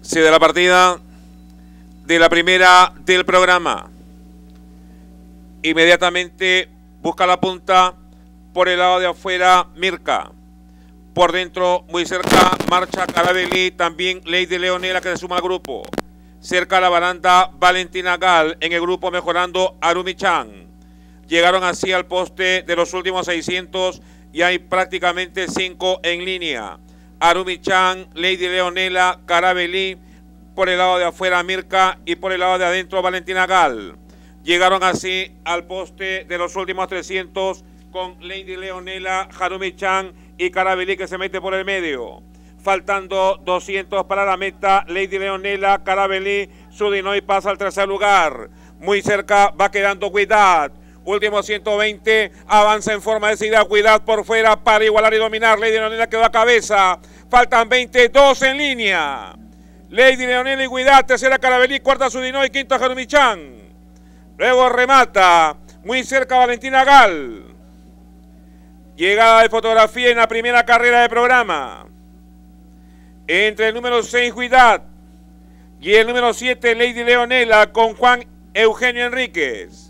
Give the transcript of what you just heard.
Se da la partida de la primera del programa. Inmediatamente busca la punta por el lado de afuera Mirka. Por dentro, muy cerca, marcha Carabelli, también Lady Leonela que se suma al grupo. Cerca a la baranda Valentina Gal, en el grupo mejorando Arumi-chan. Llegaron así al poste de los últimos 600 y hay prácticamente 5 en línea. Arumi-chan, Lady Leonela, Carabelli, por el lado de afuera Mirka y por el lado de adentro Valentina Gal. Llegaron así al poste de los últimos 300 con Lady Leonela, Arumi-chan y Carabelli que se mete por el medio. Faltando 200 para la meta, Lady Leonela, Carabelli, Sudinoy pasa al tercer lugar. Muy cerca va quedando Guidad. Último 120, avanza en forma decidida Guidad por fuera para igualar y dominar. Lady Leonela quedó a cabeza. Faltan 22 en línea. Lady Leonela y Guidad, tercera Carabelli, cuarta Sudinoy, quinta Arumi-chan. Luego remata, muy cerca Valentina Gal. Llegada de fotografía en la primera carrera del programa. Entre el número 6, Guidad, y el número 7, Lady Leonela, con Juan Eugenio Enríquez.